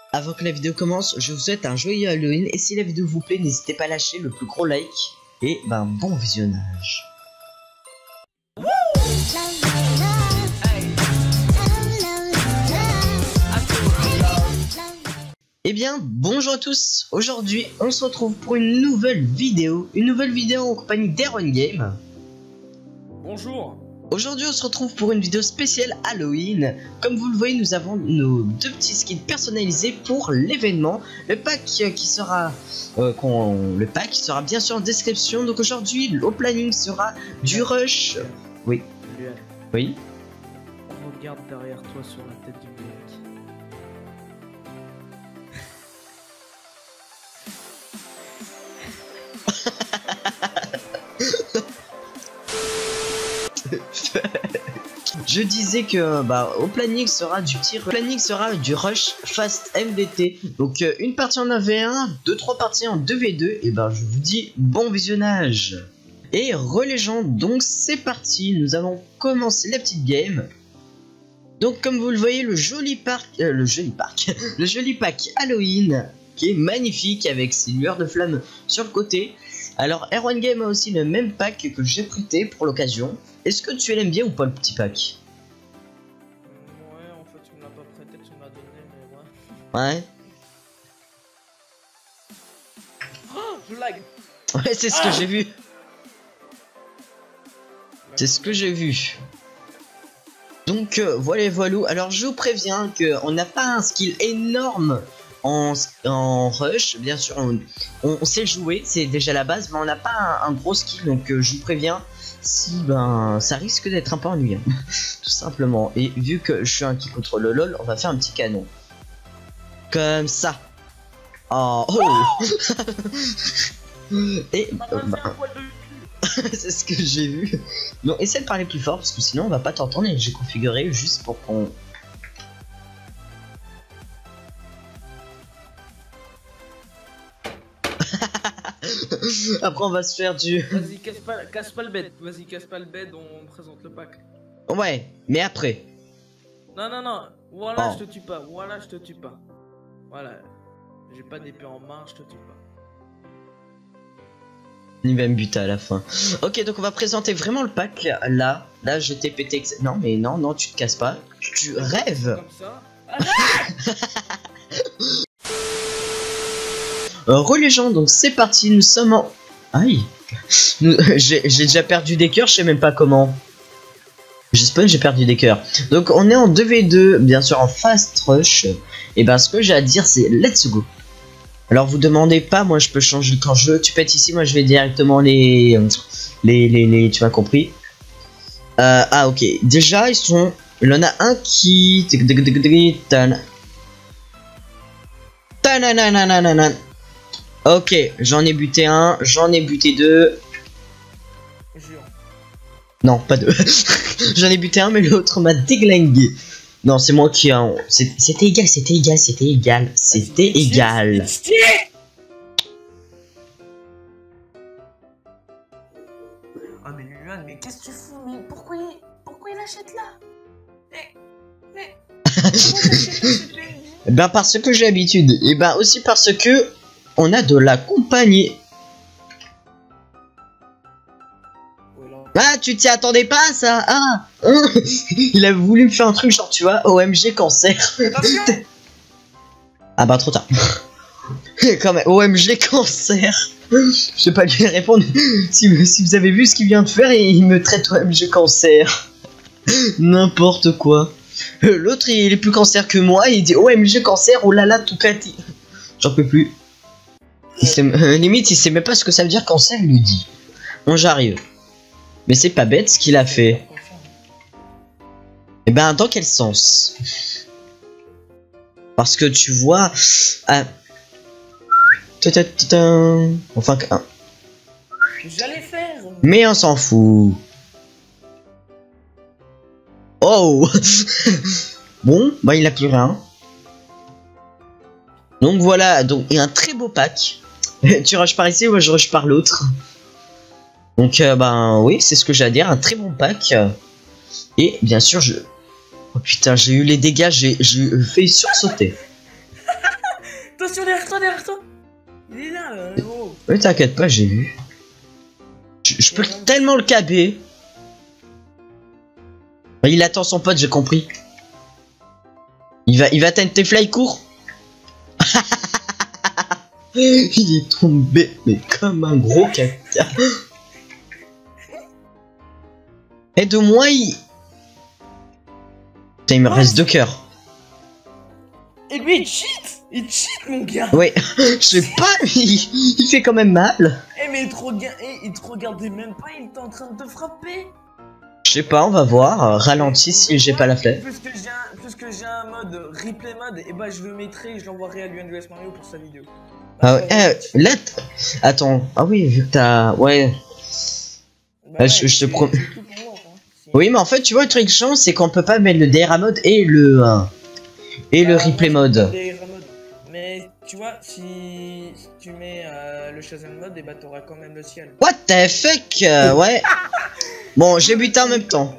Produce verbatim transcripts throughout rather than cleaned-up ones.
Avant que la vidéo commence, je vous souhaite un joyeux Halloween et si la vidéo vous plaît, n'hésitez pas à lâcher le plus gros like et ben bon visionnage. Eh bien, bonjour à tous. Aujourd'hui, on se retrouve pour une nouvelle vidéo, une nouvelle vidéo en compagnie d'Erwan Game. Bonjour. Aujourd'hui, on se retrouve pour une vidéo spéciale Halloween. Comme vous le voyez, nous avons nos deux petits skins personnalisés pour l'événement. Le pack qui sera, euh, qu'on, le pack sera bien sûr en description. Donc aujourd'hui, le planning sera du rush. Oui. Oui. Regarde derrière toi sur la tête du mec. Je disais que bah au planning sera du petit planning sera du rush fast M V T. Donc euh, une partie en un v un, deux trois parties en deux v deux et ben je vous dis bon visionnage. Et relégende, donc c'est parti, nous allons commencer la petite game. Donc comme vous le voyez, le joli parc euh, le joli parc le joli pack Halloween qui est magnifique avec ses lueurs de flammes sur le côté. Alors Erwan Game a aussi le même pack que j'ai prêté pour l'occasion. Est-ce que tu l'aimes bien ou pas le petit pack? Ouais, en fait tu me l'as pas prêté, tu me l'as donné, mais ouais. Ouais. Oh, je lag. Ouais, c'est ce ah que j'ai vu. C'est ce que j'ai vu. Donc euh, voilà, voilà. Alors je vous préviens que on n'a pas un skill énorme en, en rush. Bien sûr, on, on, on sait jouer, c'est déjà la base, mais on n'a pas un, un gros skill. Donc euh, je vous préviens. Si ben ça risque d'être un peu ennuyant tout simplement, et vu que je suis un qui contrôle le lol, on va faire un petit canon comme ça. Oh, oh. Et euh, bah, c'est ce que j'ai vu. Non, essaie de parler plus fort parce que sinon on va pas t'entendre et j'ai configuré juste pour qu'on... Après on va se faire du... Vas-y, casse pas, casse pas le bed, vas-y, casse pas le bed, on présente le pack. Ouais, mais après. Non, non, non, voilà, Oh. je te tue pas, voilà, je te tue pas. Voilà, j'ai pas d'épée en main, je te tue pas. Il va me buter à la fin. Ok, donc on va présenter vraiment le pack. Là, là, je t'ai pété. Non, mais non, non, tu te casses pas. Tu rêves. Comme ça. euh, Relégende, donc c'est parti. Nous sommes en. Aïe. J'ai déjà perdu des cœurs, je sais même pas comment. J'espère j'ai perdu des cœurs. Donc on est en deux v deux, bien sûr en fast rush. Et ben ce que j'ai à dire c'est let's go. Alors vous demandez pas, moi je peux changer quand je veux. Tu pètes ici, moi je vais directement les les les, les tu m'as compris. Euh, ah ok, déjà ils sont, il y en a un qui ok, j'en ai buté un, j'en ai buté deux. Jure. Non, pas deux. J'en ai buté un, mais l'autre m'a déglingué. Non, c'est moi qui a... C'était égal, c'était égal, c'était égal, c'était égal. Ah mais Luan, mais qu'est-ce que tu fous? Mais pourquoi il... Pourquoi il achète là? Mais... Mais... Pourquoi il achète là, c'est payé? Ben parce que j'ai l'habitude. Et ben aussi parce que... On a de la compagnie. Ah, tu t'y attendais pas ça? Ah, hein. Il a voulu me faire un truc genre tu vois, O M G cancer. Ah bah trop tard. Quand même, O M G cancer. Je sais pas lui répondre. Si, si vous avez vu ce qu'il vient de faire, il me traite O M G cancer. N'importe quoi. L'autre il est plus cancer que moi, il dit O M G cancer, oh là là tout cati. J'en peux plus. Il sait, euh, limite il sait même pas ce que ça veut dire cancer, il lui dit. Bon j'arrive. Mais c'est pas bête ce qu'il a fait. Et ben dans quel sens? Parce que tu vois... Ah... Enfin... J'allais faire. Mais on s'en fout. Oh. Bon, bah il a plus rien. Donc voilà, donc il y a un très beau pack. Tu rushes par ici, moi je rush par l'autre. Donc euh, ben oui, c'est ce que j'ai à dire, un très bon pack. Et bien sûr je... Oh putain, j'ai eu les dégâts, j'ai fait sursauter. Attention, derrière toi, derrière toi. Il est là, là, gros. Oui, t'inquiète pas, j'ai vu. Je, je peux tellement le caber. Il attend son pote, j'ai compris. Il va, il va tenter fly court. Il est tombé, mais comme un gros caca. Aide-moi, il... Putain, il me reste deux cœurs. Et lui, il cheat. Il cheat, mon gars. Ouais, je sais pas, il, il fait quand même mal. Eh, mais il te, rega... eh, il te regardait même pas, il était en train de te frapper. Je sais pas, on va voir. Ralenti si j'ai pas la flemme. Puisque j'ai un, puisque j'ai un mode replay mode, et bah je le mettrai et je l'envoierai à Luan de Mario pour sa vidéo. Ah ouais, eh, là, attends, ah oui, vu que t'as, ouais. Bah ouais, je, je te promets. Hein. Oui, mais en fait, tu vois, le truc chiant, c'est qu'on peut pas mettre le D R A mode et le euh, et bah, le replay mode. Mais tu vois, si, si tu mets euh, le Shazam mode, et bah t'auras quand même le ciel. What the fuck, euh, ouais. Bon, j'ai buté en même temps.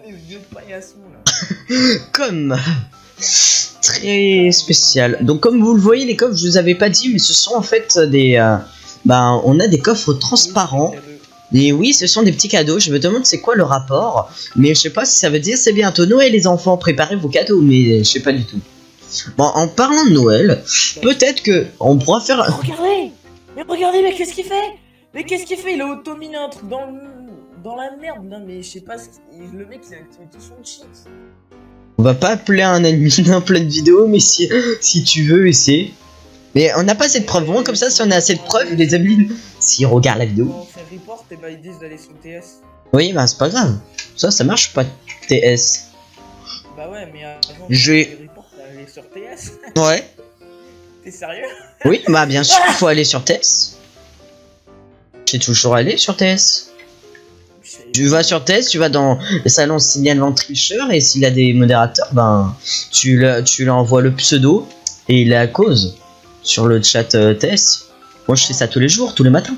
Comme très spécial. Donc comme vous le voyez, les coffres, je vous avais pas dit, mais ce sont en fait des euh, bah on a des coffres transparents. Et oui, ce sont des petits cadeaux. Je me demande c'est quoi le rapport, mais je sais pas si ça veut dire c'est bientôt Noël les enfants, préparez vos cadeaux, mais je sais pas du tout. Bon, en parlant de Noël, peut-être que on pourra faire. Regardez, mais regardez, mais qu'est-ce qu'il fait? Mais qu'est-ce qu'il fait? Il a auto-miné un truc dans le... dans la merde. Non mais je sais pas, ce qu... le mec il a activé tout son cheat. On va pas appeler un admin en pleine vidéo, mais si, si tu veux essayer. Mais on n'a pas assez de preuves. Bon, comme ça, si on a assez de preuves, les admins, s'ils regardent la vidéo. Quand on fait report, et bah ils disent d'aller sur T S. Oui, bah c'est pas grave. Ça, ça marche pas T S. Bah ouais, mais avant je vais report, aller sur T S. Ouais. T'es sérieux? Oui, bah bien sûr, il faut aller sur T S. J'ai toujours allé sur T S. Tu vas sur T S, tu vas dans le salon signalement tricheur et s'il a des modérateurs, ben tu le, tu lui envoies le pseudo et il est à cause sur le chat euh, T S. Moi je fais ça tous les jours, tous les matins.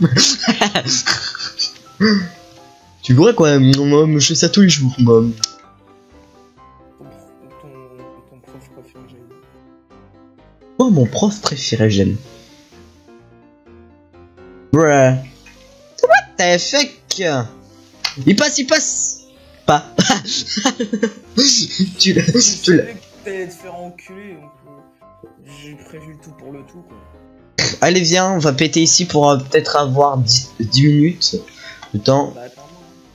Tu vois quoi, moi je fais ça tous les jours. Moi. Ton, ton prof préféré j'aime. Oh mon prof préféré j'aime. Bruh. What the fuck? Il passe, il passe. Pas. tu l'as. Tu l'as. T'allais te faire enculer, donc euh, j'ai prévu le tout pour le tout quoi. Allez viens, on va péter ici pour euh, peut-être avoir dix, dix minutes de temps. Bah, attends,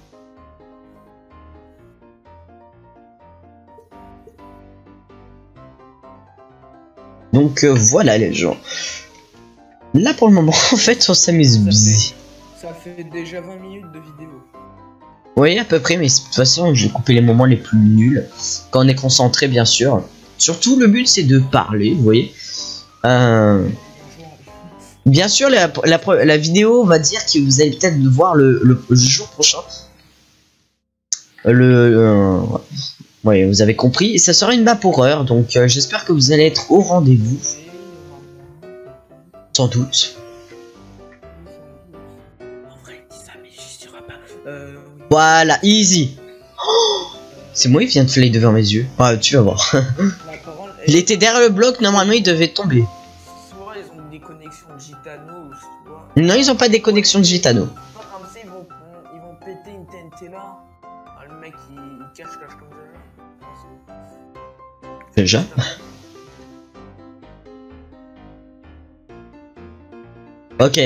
donc euh, voilà les gens. Là pour le moment en fait on s'amuse bien. Ça fait déjà vingt minutes de vidéo. Oui, à peu près, mais de toute façon, j'ai coupé les moments les plus nuls. Quand on est concentré, bien sûr. Surtout, le but, c'est de parler, vous voyez. Euh... Bien sûr, la, la, la vidéo va dire que vous allez peut-être voir le, le, le jour prochain. Le... Euh... Ouais, vous avez compris. Et ça sera une map horreur, donc euh, j'espère que vous allez être au rendez-vous. Sans doute. Euh... Voilà, easy. Oh, c'est moi, il vient de fly devant mes yeux. Ah, tu vas voir. Parole, il était derrière le bloc, normalement il devait tomber. Soit ils ont des connexions de Gitano, soit... Non, ils ont pas des connexions de Gitano. Comme ça, ils vont, ils vont péter une T N T là. Ah, le mec il, il cache, cache comme ça. Déjà. Ok.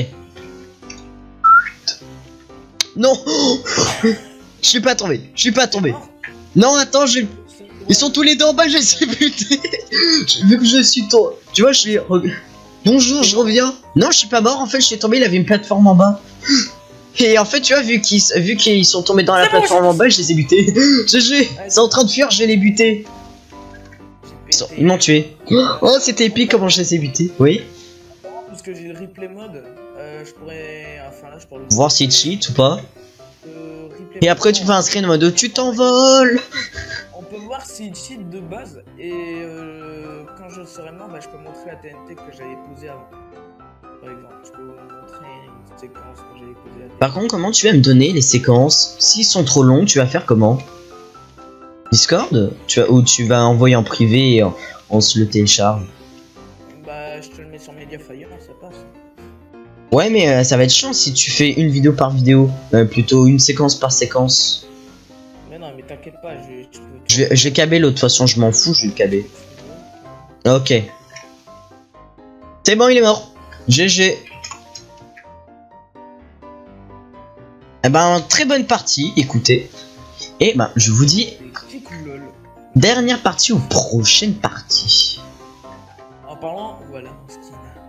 Non. Je suis pas tombé. Je suis pas tombé. Non, attends, je... Ils sont tous les deux en bas, je les ai butés. Vu que je suis tombé. Tu vois, je suis... Bonjour, je reviens. Non, je suis pas mort. En fait, je suis tombé, il avait une plateforme en bas. Et en fait, tu vois, vu qu'ils vu qu'ils sont tombés dans la plateforme en bas, je les ai butés. G G. C'est en train de fuir, je vais les buter. Ils m'ont tué. Oh, c'était épique comment je les ai butés. Oui. Parce que j'ai le replay mode, euh, je pourrais... Enfin là, je pourrais... Voir s'il cheat ou pas. Euh, et après, tu fais un screen en mode tu t'envoles. On peut voir s'il cheat de base. Et euh, quand je serai mort, bah, je peux montrer la T N T que j'avais posée avant. Par exemple, je peux vous montrer une séquence que j'avais posée la T N T. Par contre, comment tu vas me donner les séquences? S'ils sont trop longs, tu vas faire comment? Discord tu vas, ou tu vas envoyer en privé et on, on se le télécharge? Bah bah je te le mets sur Mediafire, ça passe. Ouais, mais euh, ça va être chiant si tu fais une vidéo par vidéo. Euh, plutôt une séquence par séquence. Mais non, mais t'inquiète pas, je, je peux... Je vais, je vais caber l'autre, de toute façon, je m'en fous, je vais le caber. Ok. C'est bon, il est mort. G G. Eh ben, très bonne partie, écoutez. Et ben, je vous dis, dernière partie ou prochaine partie. En parlant, voilà mon skin.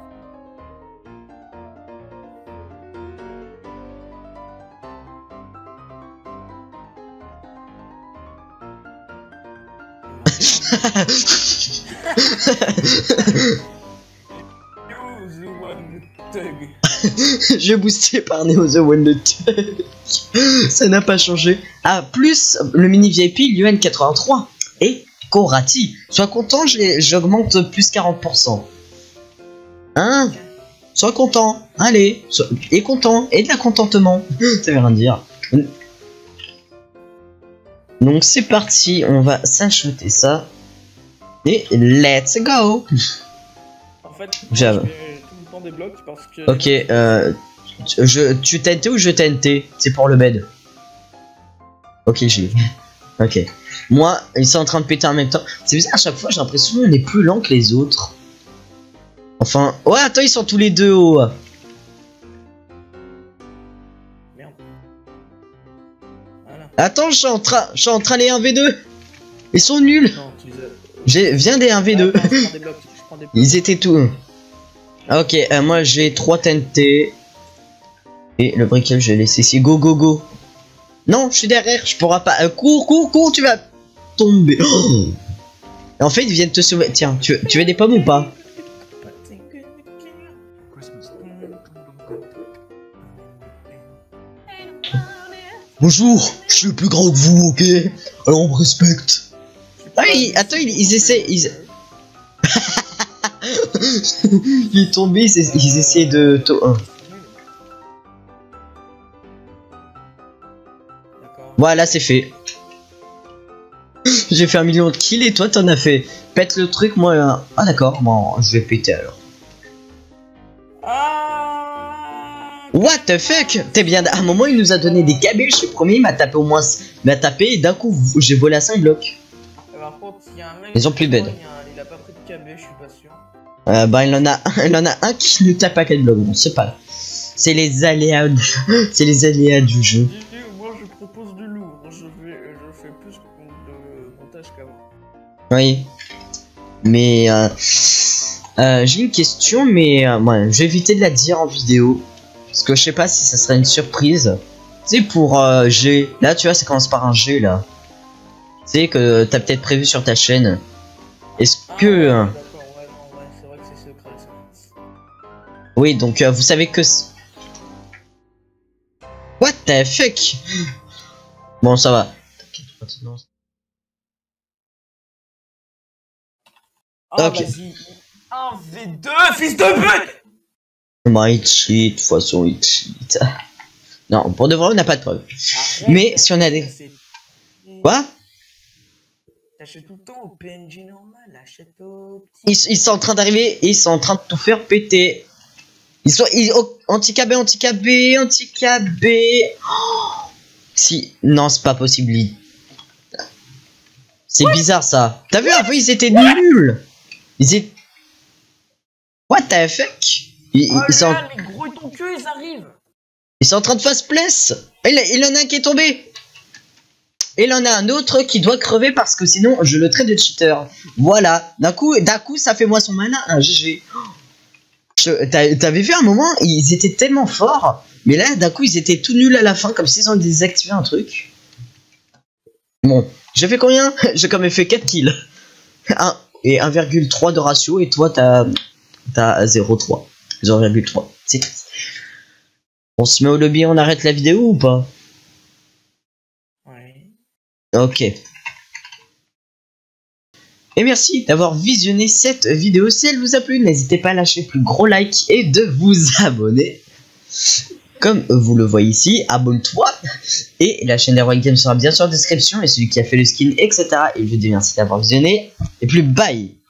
Je boosté par Neo The One the Tug. Ça n'a pas changé. Ah, plus le mini V I P, l'U N quatre-vingt-trois. Et Korati. Sois content, j'augmente plus quarante pour cent. Hein? Sois content. Allez. Sois... Et content. Et de la contentement. Ça veut rien dire. Donc c'est parti. On va s'acheter ça. Et let's go. En fait, j'avais des blocs parce que... Ok, euh, je, tu T N T ou je T N T? C'est pour le bed. Ok, j'ai. Ok. Moi, ils sont en train de péter en même temps. C'est bizarre, à chaque fois, j'ai l'impression qu'on est plus lent que les autres. Enfin, ouais, attends, ils sont tous les deux hauts. Merde. Voilà. Attends, je suis en train, je suis en train les un v deux. Ils sont nuls. Non, tu les as... J'ai, viens des un v deux. Ah, attends, je prends des blocs, je prends des blocs. Ils étaient tous. Ok, euh, moi j'ai trois T N T. Et le briquet, je vais laisser ici. Go, go, go. Non, je suis derrière, je pourrai pas. Euh, cours, cours, cours, tu vas tomber. Oh. En fait, ils viennent te sauver. Tiens, tu, tu veux des pommes ou pas? Bonjour, je suis plus grand que vous, ok? Alors on me respecte. Ah, ils, attends, ils, ils essaient. Ils... Il est tombé, ils, ils essaient de... To voilà, c'est fait. J'ai fait un million de kills et toi t'en as fait. Pète le truc, moi... Euh... Ah d'accord, bon, je vais péter alors. What the fuck? T'es bien... À un moment, il nous a donné des K B, je suis le premier, il m'a tapé au moins... Il m'a tapé et d'un coup, j'ai volé à cinq blocs. Par contre, il y a un mec... Ils ont plus de bed. Il a pas pris de K B, je suis pas sûr. Euh, bah il en a un, il en a un qui nous tape à quatre blocs, bon c'est pas. C'est les aléas, de... c'est les aléas du jeu. Moi je propose du lourd, je fais, je fais plus de montage qu'avant. Oui. Mais euh, euh, j'ai une question, mais euh, ouais, je vais éviter de la dire en vidéo. Parce que je sais pas si ça serait une surprise. Tu sais pour euh, G, là tu vois ça commence par un G là. Tu sais que t'as peut-être prévu sur ta chaîne. Est-ce ah, que... Ouais, euh, oui, donc euh, vous savez que... What the fuck? Bon, ça va. Ah, ok. Vas-y. un v deux, fils de pute! Bah, il cheat, de toute façon, il cheat. Non, pour de vrai, on n'a pas de preuve. Arrête, mais si on a des... Quoi? T'achètes tout le temps au P N G normal, achète au petit... Ils, ils sont en train d'arriver, ils sont en train de tout faire péter. Ils sont... Ils... Oh, anti-K B, anti-K B, anti-K B... Oh, si... Non, c'est pas possible. C'est bizarre, ça. T'as vu, un peu, ils étaient nuls. Ils étaient... What the fuck? Ils, oh ils sont... là, les gros et ton cul, ils arrivent. Ils sont en train de fast place. Il, il en a un qui est tombé. Et il en a un autre qui doit crever parce que sinon je le traite de cheater. Voilà. D'un coup, d'un coup, ça fait moi son malin un G G. T'avais vu un moment, ils étaient tellement forts. Mais là, d'un coup, ils étaient tout nuls à la fin, comme s'ils ont désactivé un truc. Bon, j'ai fait combien? J'ai quand même fait quatre kills. un et un virgule trois de ratio. Et toi, t'as t'as zéro virgule trois. zéro virgule trois. C'est triste. On se met au lobby, on arrête la vidéo ou pas? Ouais. Ok. Et merci d'avoir visionné cette vidéo. Si elle vous a plu, n'hésitez pas à lâcher le plus gros like et de vous abonner. Comme vous le voyez ici, abonne-toi. Et la chaîne d'Heroic Games sera bien sûr en description. Et celui qui a fait le skin, et cetera. Et je vous dis merci d'avoir visionné. Et plus bye.